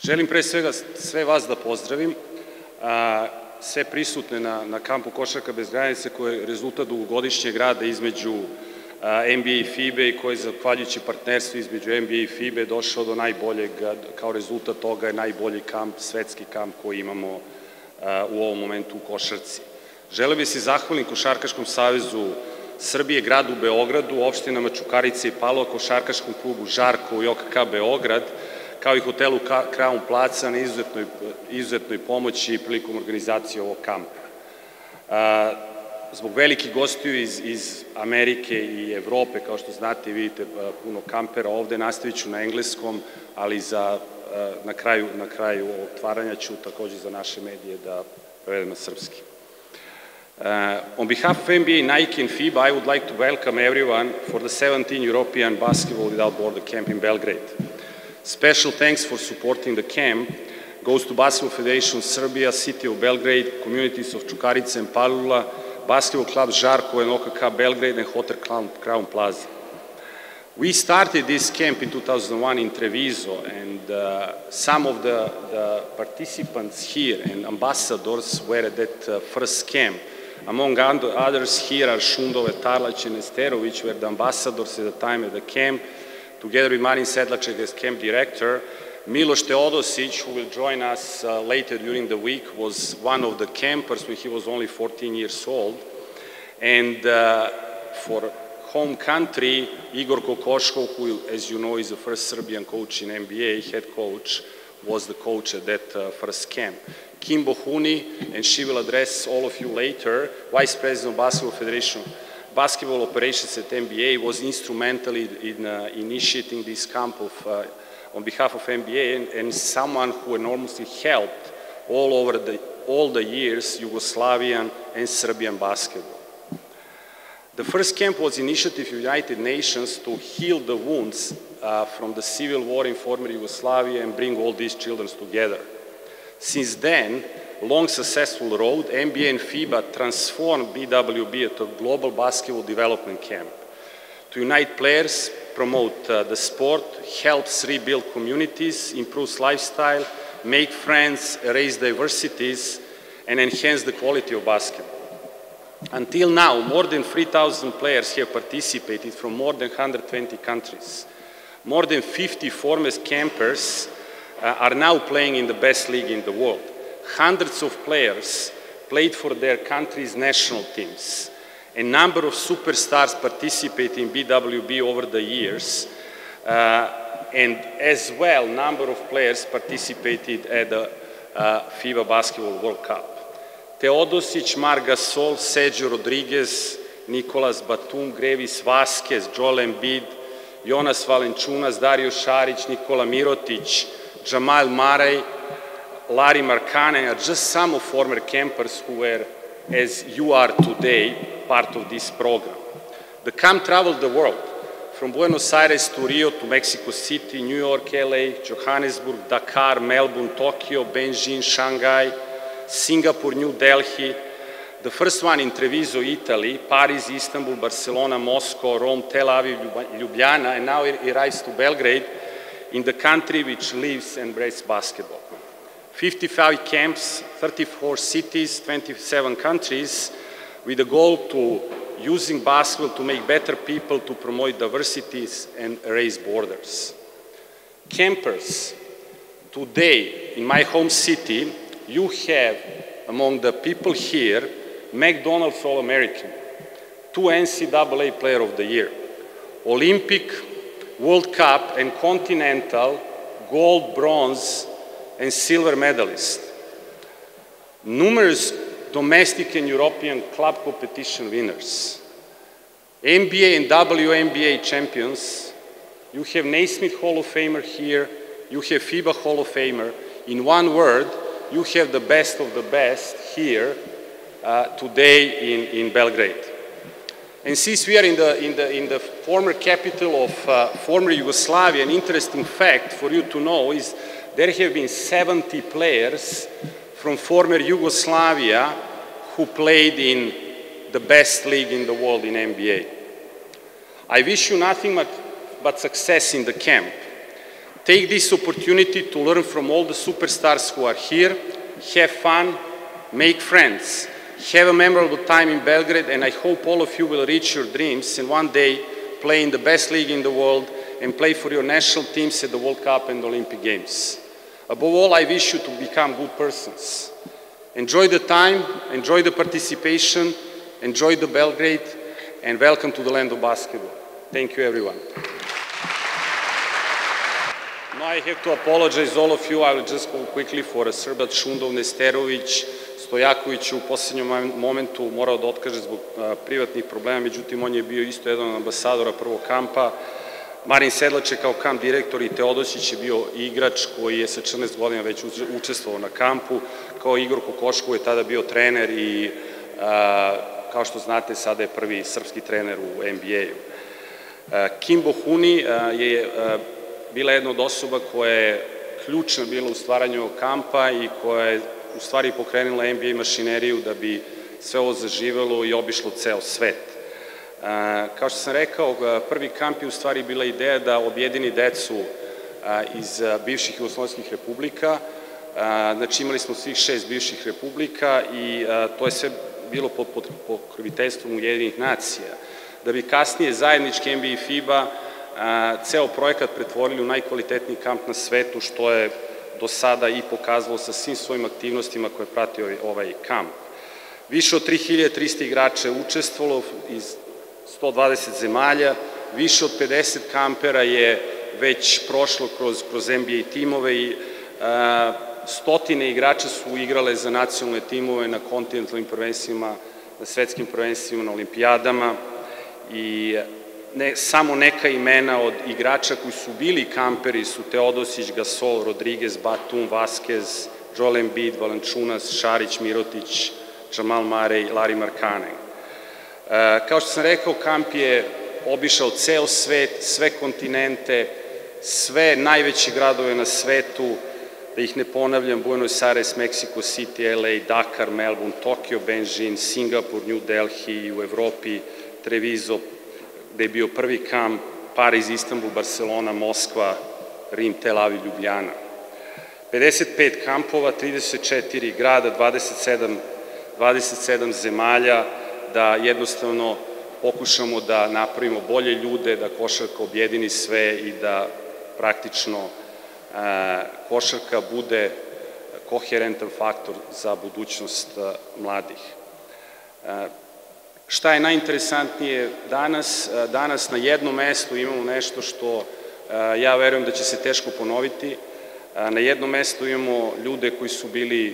Želim pre svega sve vas da pozdravim, sve prisutne na kampu Košarka bez granica koji je rezultat dugogodišnjeg rada između NBA i FIBA i koji je zahvaljujući partnerstvu između NBA i FIBA došao do najboljeg, kao rezultat toga je najbolji kamp, svetski kamp koji imamo u ovom momentu u košarci. Želeo bih se zahvalim Košarkaškom savezu Srbije, gradu Beogradu, opštinama Čukarica i Palova, Košarkaškom klubu Žarko i OKK Beograd, kao i hotelu Crown Plaza na izuzetnoj pomoći prilikom organizacije ovog kampa. Zbog velikih gostiju iz Amerike i Evrope, kao što znate i vidite puno kampera ovde, nastavit ću na engleskom, ali na kraju otvaranja ću takođe za naše medije da prevedem na srpski. On behalf of NBA, Nike and FIBA, I would like to welcome everyone for the 17th European Basketball Without Border Camp in Belgrade. Special thanks for supporting the camp goes to Basketball Federation Serbia, City of Belgrade, communities of Čukarica and Palula, Basketball Club Žarko and OKK Belgrade, and Hotel Crown Plaza. We started this camp in 2001 in Treviso, and some of the participants here and ambassadors were at that first camp. Among others, here are Šundove, Tarlać, and Esterović, were the ambassadors at the time at the camp, together with Marin Sedlaček as camp director. Miloš Teodosić, who will join us later during the week, was one of the campers when he was only 14 years old. And for home country, Igor Kokoškov, who, as you know, is the first Serbian coach in NBA, head coach, was the coach at that first camp. Kim Bohuni, and she will address all of you later, Vice President of Basketball Federation, Basketball Operations at NBA, was instrumental in initiating this camp on behalf of NBA, and someone who enormously helped all the years Yugoslavian and Serbian basketball. The first camp was initiative of the United Nations to heal the wounds from the civil war in former Yugoslavia and bring all these children together. Since then, long successful road, NBA and FIBA transformed BWB into a global basketball development camp to unite players, promote the sport, helps rebuild communities, improves lifestyle, make friends, erase diversities, and enhance the quality of basketball. Until now, more than 3,000 players have participated from more than 120 countries. More than 50 former campers are now playing in the best league in the world. Hundreds of players played for their country's national teams. A number of superstars participate in BWB over the years, and as well, a number of players participated at the FIBA Basketball World Cup. Teodosić, Marc Gasol, Sergio Rodriguez, Nicolas Batum, Grevis Vasquez, Joel Embiid, Jonas Valanciunas, Dario Šarić, Nikola Mirotić, Jamal Murray, Larry Markkanen are just some of former campers who were, as you are today, part of this program. The camp traveled the world, from Buenos Aires to Rio to Mexico City, New York, LA, Johannesburg, Dakar, Melbourne, Tokyo, Beijing, Shanghai, Singapore, New Delhi, the first one in Treviso, Italy, Paris, Istanbul, Barcelona, Moscow, Rome, Tel Aviv, Ljubljana, and now it arrives to Belgrade, in the country which lives and breathes basketball. 55 camps, 34 cities, 27 countries, with the goal to using basketball to make better people, to promote diversities and erase borders. Campers, today in my home city, you have among the people here, McDonald's All-American, 2 NCAA Player of the Year, Olympic, World Cup and Continental, gold, bronze, and silver medalists. Numerous domestic and European club competition winners. NBA and WNBA champions. You have Naismith Hall of Famer here. You have FIBA Hall of Famer. In one word, you have the best of the best here today in Belgrade. And since we are in the former capital of former Yugoslavia, an interesting fact for you to know is there have been 70 players from former Yugoslavia who played in the best league in the world in NBA. I wish you nothing but success in the camp. Take this opportunity to learn from all the superstars who are here, have fun, make friends, have a memorable time in Belgrade, and I hope all of you will reach your dreams and one day play in the best league in the world and play for your national teams at the World Cup and Olympic Games. Above all, I wish you to become good persons. Enjoy the time, enjoy the participation, enjoy the Belgrade, and welcome to the land of basketball. Thank you, everyone. No, I have to apologize all of you. I will just go quickly for Srbat, Šundov, Nesterović, Stojaković u posljednjem momentu morao da otkaže zbog privatnih problema, međutim on je bio isto jedan od ambasadora prvog kampa. Marin Sedlač je kao kamp direktor i Teodosić je bio igrač koji je sa 14 godina već učestvovao na kampu. Kao Igor Kokoškov je tada bio trener i kao što znate sada je prvi srpski trener u NBA-u. Kim Bohuni je bila jedna od osoba koja je ključna bila u stvaranju ovog kampa i koja je u stvari pokrenula NBA mašineriju da bi sve ovo zaživelo i obišlo ceo svet. Kao što sam rekao, prvi kamp je u stvari bila ideja da objedini decu iz bivših jugoslovenskih republika. Znači imali smo svih 6 bivših republika i to je sve bilo pod pokroviteljstvom Ujedinjenih nacija. Da bi kasnije zajednički NBA i FIBA ceo projekat pretvorili u najkvalitetniji kamp na svetu, što je do sada i pokazalo sa svim svojim aktivnostima koje prati ovaj kamp. Više od 3300 igrača je učestvovalo iz 120 zemalja, više od 50 kampera je već prošlo kroz NBA timove i stotine igrača su igrale za nacionalne timove na kontinentalnim prvenstvima, na svetskim prvenstvima, na olimpijadama i samo neka imena od igrača koji su bili kamperi su Teodosić, Gasol, Rodriguez, Batum, Vasquez, Joel Embiid, Valančunas, Šarić, Mirotić, Jamal Murray, Larry Markkanen. Kao što sam rekao, kamp je obišao ceo svet, sve kontinente, sve najveće gradove na svetu, da ih ne ponavljam, Buenos Aires, Mexico City, LA, Dakar, Melbourne, Tokio, Beijing, Singapur, New Delhi, u Evropi, Treviso, gde je bio prvi kamp, Pariz, Istanbul, Barcelona, Moskva, Rim, Tel Aviv, Ljubljana. 55 kampova, 34 grada, 27 zemalja, da jednostavno pokušamo da napravimo bolje ljude, da košarka objedini sve i da praktično košarka bude koherentan faktor za budućnost mladih. Šta je najinteresantnije danas? Danas na jednom mestu imamo nešto što ja verujem da će se teško ponoviti. Na jednom mestu imamo ljude koji su bili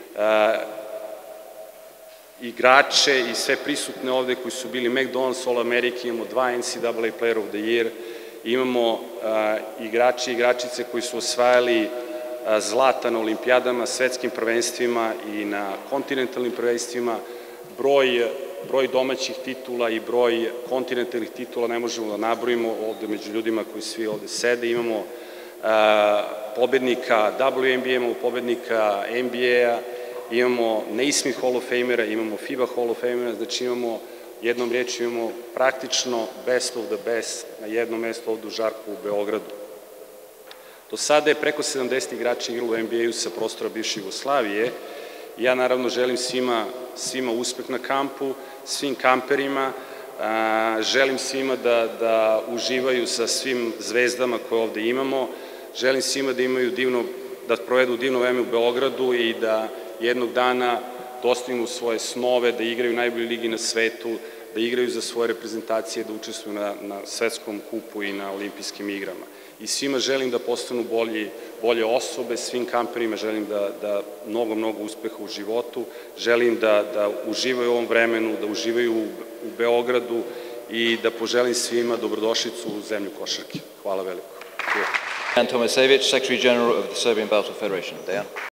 igrače i sve prisutne ovde koji su bili McDonald's All-America, imamo 2 NCAA Player of the Year, imamo igrače i igračice koji su osvajali zlata na olimpijadama, svetskim prvenstvima i na kontinentalnim prvenstvima. Broj domaćih titula i broj kontinentalnih titula ne možemo da nabrojimo ovde među ljudima koji svi ovde sede. Imamo pobednika WNBA, imamo pobednika NBA-a, imamo Naismith Hall of Famera, imamo FIBA Hall of Famera, znači imamo, jednom riječju imamo praktično best of the best na jednom mestu ovde u Žarku u Beogradu. Do sada je preko 70 igrača igralo u NBA-u sa prostora bivše Jugoslavije. Ja naravno želim svima uspeh na kampu, svim kamperima, želim svima da uživaju sa svim zvezdama koje ovde imamo, želim svima da provedu divno vreme u Beogradu i da jednog dana dostignu svoje snove, da igraju u najboljoj ligi na svetu, da igraju za svoje reprezentacije, da učestvuju na svetskom kupu i na olimpijskim igrama. I svima želim da postanu bolje osobe, svim kamperima želim da mnogo uspeha u životu, želim da uživaju u ovom vremenu, da uživaju u Beogradu i da poželim svima dobrodošlicu u zemlju košarke. Hvala veliko. Dejan Tomasević, Secretary General of the Serbian Basketball Federation. Dejan.